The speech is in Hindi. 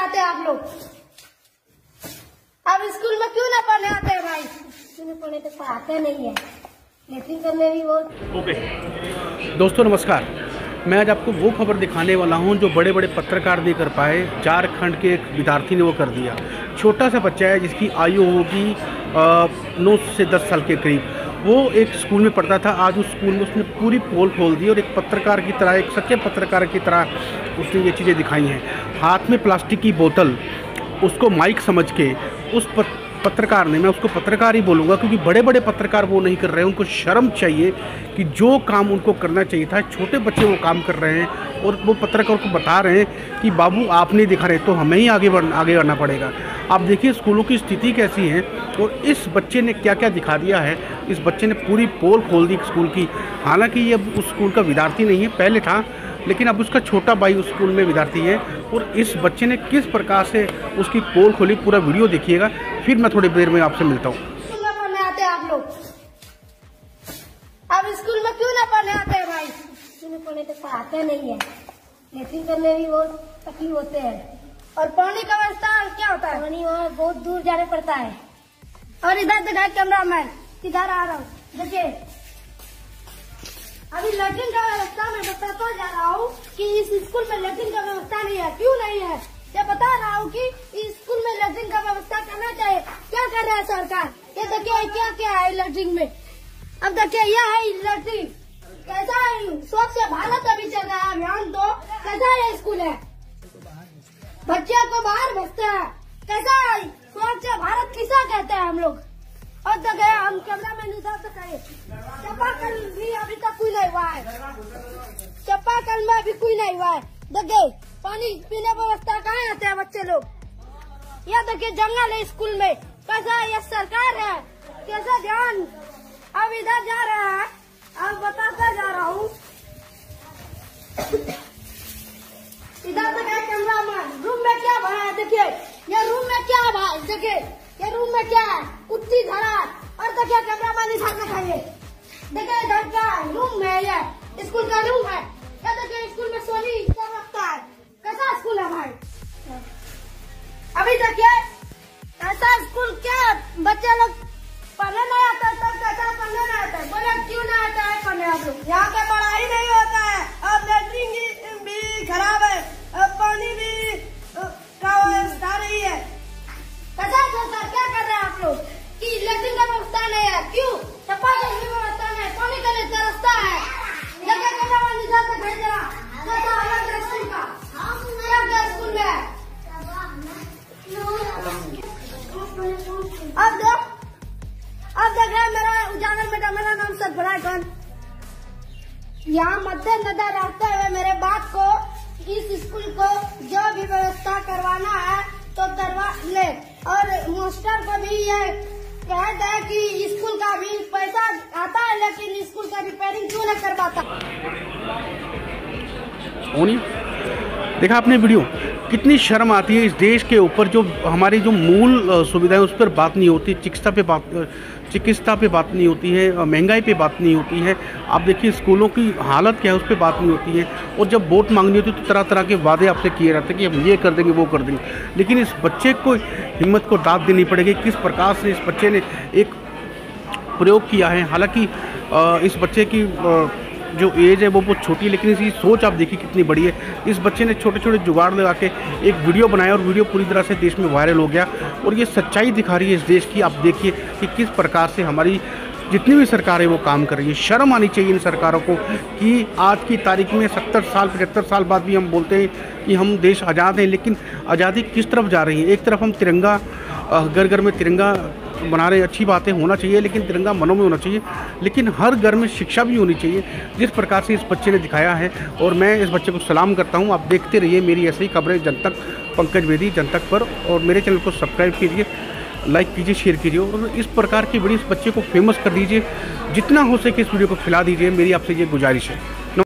आते आप लोग? अब स्कूल में क्यों ना पढ़ने आते हैं भाई? क्यों पढ़ने तो पढ़ाते नहीं है, लेकिन करने भी वो। दोस्तों नमस्कार, मैं आज आपको वो खबर दिखाने वाला हूं जो बड़े बड़े पत्रकार नहीं कर पाए। झारखंड के एक विद्यार्थी ने वो कर दिया। छोटा सा बच्चा है जिसकी आयु होगी 9 से 10 साल के करीब। वो एक स्कूल में पढ़ता था। आज उस स्कूल में उसने पूरी पोल खोल दी और एक पत्रकार की तरह, एक सच्चे पत्रकार की तरह उसने ये चीज़ें दिखाई हैं। हाथ में प्लास्टिक की बोतल, उसको माइक समझ के उस पत्रकार ने, मैं उसको पत्रकार ही बोलूँगा क्योंकि बड़े बड़े पत्रकार वो नहीं कर रहे हैं। उनको शर्म चाहिए कि जो काम उनको करना चाहिए था, छोटे बच्चे वो काम कर रहे हैं और वो पत्रकार को बता रहे हैं कि बाबू आप नहीं दिखा रहे तो हमें ही आगे बढ़ना पड़ेगा। आप देखिए स्कूलों की स्थिति कैसी है और इस बच्चे ने क्या क्या दिखा दिया है। इस बच्चे ने पूरी पोल खोल दी स्कूल की। हालांकि ये अब उस स्कूल का विद्यार्थी नहीं है, पहले था, लेकिन अब उसका छोटा भाई उस स्कूल में विद्यार्थी है। और इस बच्चे ने किस प्रकार से उसकी पोल खोली, पूरा वीडियो देखिएगा, फिर मैं थोड़ी देर में आपसे मिलता हूँ। स्कूल में पढ़ने आते हैं आप लोग? अब स्कूल में क्यों ना पढ़ने आते हैं भाई? क्यों पढ़ने तो पढ़ाते नहीं है, लेकिन करने भी वो तकलीफ होते हैं। और पानी का व्यवस्था क्या होता है? पानी वहाँ बहुत दूर जाने पड़ता है। और इधर दिखाए कैमरा मैन, किधर आ रहा हूँ, देखिए अभी लैट्रिन का व्यवस्था मैं बताता जा रहा हूँ कि इस स्कूल में लैट्रिन का व्यवस्था नहीं है। क्यों नहीं है ये बता रहा हूँ कि इस स्कूल में लैट्रिन का व्यवस्था करना चाहिए। क्या कर रहा है सरकार? ये देखिए क्या क्या है लैट्रिन में। अब देखिए यह है लैट्रिन, कैसा है? स्वच्छ भारत अभी चल रहा है अभियान, तो कैसा है स्कूल है? बच्चे को बाहर भेजते हैं, कैसा है? स्वच्छ भारत किसा कहते हैं हम लोग? और देखिए हम कैमरा मैन उधर से कहे चापाकल भी अभी तक कोई नहीं हुआ है। चापाकल में अभी कोई नहीं हुआ है। देखिए पानी पीने व्यवस्था कहाँ आते हैं बच्चे लोग? यह देखिए जंगल है स्कूल में। कैसा ये सरकार है, कैसा ध्यान? अब इधर जा रहा है, अब बताता जा रहा हूँ। इधर देखिए कैमरा मैन, रूम में क्या भरा है? देखिए ये रूम में क्या है? देखिए ये रूम में क्या है? कुत्ती धरा है। और देखिए कैमरा मैन इधर में खाइए, देखिए इधर क्या रूम है? ये स्कूल का रूम है। क्या देखिए स्कूल में सोनी सब रखता है। कैसा स्कूल है भाई? अभी देखिए ऐसा स्कूल क्या बच्चे लोग पढ़ने नहीं आता है, तब कैसा पढ़ने नहीं आता है? बोले क्यों नहीं आता है पढ़ने? आप लोग यहाँ पे पढ़ाई नहीं होता है। अब लैट्रिन भी खराब है, अब पानी भी का व्यवस्था नहीं है। कैसा सरकार क्या कर रहे हैं आप लोग कि लैट्रिन का व्यवस्था नहीं है? क्यों? चापाकल की व्यवस्था नहीं, पानी का नहीं रास्ता है। जगह जगह वाली निजात से भेज रहा कैसा अलग है स्कूल का? क्या स्कूल में है? अब देख रहे मेरा उजागर बेटा, मेरा नाम सतभरा खान। यहाँ मद्देनजर रखते हुए मेरे बात को, इस स्कूल को जो भी व्यवस्था करवाना है तो करवा ले। और मास्टर को भी ये कहते हैं कि स्कूल का भी पैसा आता है, लेकिन स्कूल का रिपेयरिंग क्यों नहीं करवाता? देखा आपने वीडियो, कितनी शर्म आती है इस देश के ऊपर। जो हमारी जो मूल सुविधाएं उस पर बात नहीं होती, चिकित्सा पे बात नहीं होती है, महंगाई पे बात नहीं होती है। आप देखिए स्कूलों की हालत क्या है, उस पर बात नहीं होती है। और जब वोट मांगनी होती है तो तरह तरह के वादे आपसे किए जाते हैं कि हम ये कर देंगे वो कर देंगे। लेकिन इस बच्चे को हिम्मत को दाद देनी पड़ेगी। किस प्रकार से इस बच्चे ने एक प्रयोग किया है। हालांकि इस बच्चे की जो एज है वो बहुत छोटी है, लेकिन इसकी सोच आप देखिए कितनी बड़ी है। इस बच्चे ने छोटे छोटे जुगाड़ लगा के एक वीडियो बनाया और वीडियो पूरी तरह से देश में वायरल हो गया। और ये सच्चाई दिखा रही है इस देश की। आप देखिए कि किस प्रकार से हमारी जितनी भी सरकार है वो काम कर रही है। शर्म आनी चाहिए इन सरकारों को कि आज की तारीख में 70 साल 75 साल बाद भी हम बोलते हैं कि हम देश आज़ाद हैं, लेकिन आज़ादी किस तरफ जा रही है? एक तरफ हम तिरंगा, घर घर में तिरंगा बना रहे, अच्छी बातें होना चाहिए, लेकिन तिरंगा मनों में होना चाहिए। लेकिन हर घर में शिक्षा भी होनी चाहिए, जिस प्रकार से इस बच्चे ने दिखाया है। और मैं इस बच्चे को सलाम करता हूं। आप देखते रहिए मेरी ऐसी ही खबरें जनतक, पंकज बेदी जनतक पर। और मेरे चैनल को सब्सक्राइब कीजिए, लाइक कीजिए, शेयर कीजिए और इस प्रकार की वीडियो इस बच्चे को फेमस कर दीजिए। जितना हो सके इस वीडियो को फैला दीजिए, मेरी आपसे ये गुजारिश है।